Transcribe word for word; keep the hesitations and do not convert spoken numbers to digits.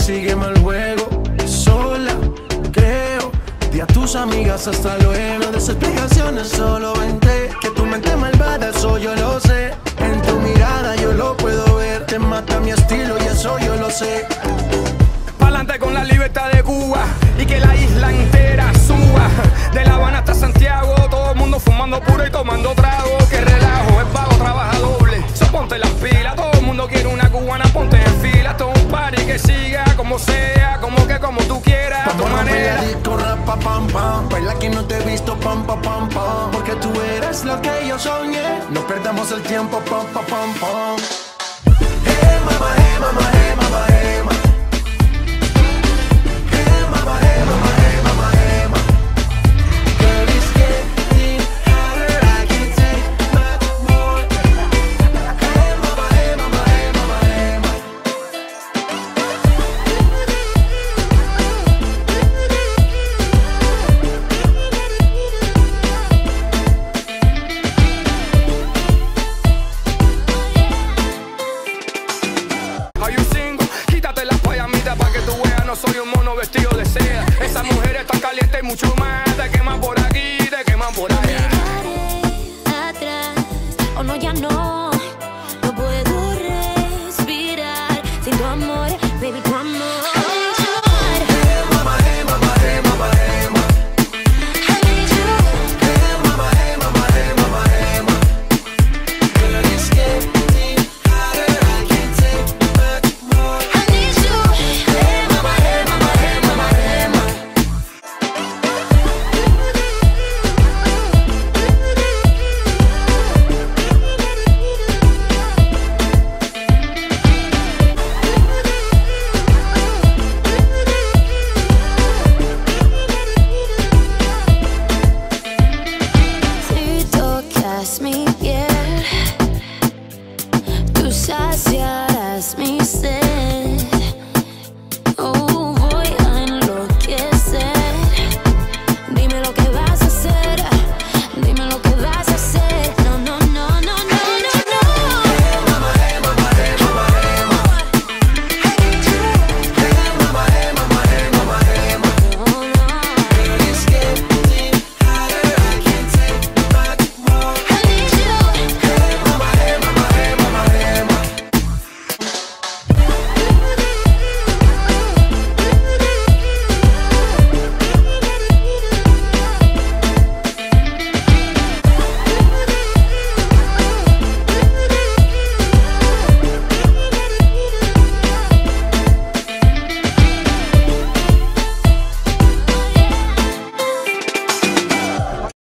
sígueme al juego. Sola, creo, di a tus amigas hasta luego. No des explicaciones, solo vente. Que tu mente malvada, eso yo lo sé. En tu mirada yo lo puedo ver. Te mata mi estilo y eso yo lo sé. Pa'lante con la libertad de Cuba y que la isla entera suba. De La Habana hasta Santiago, todo el mundo fumando puro y tomando trago. Que relajo, es vago, trabaja doble. So ponte las pilas, todo el mundo quiere una cubana, ponte en fila. Esto es un party que siga como sea, como que como tú quieras, a tu manera. Rapa, pam, pam, baila que no te he visto, pam, pam, pam, pam. Porque tú eres lo que yo soñé. No perdamos el tiempo, pam, pam, pam, pam. Hey, mama, hey, mama, hey, mama, hey, mama. Soy un mono vestido de seda. Esa mujer está caliente y mucho más. Te queman por aquí, te queman por allá. Miraré atrás, o no, ya no. No puedo respirar sin tu amor, baby, tu amor. Mi piel, tú sacias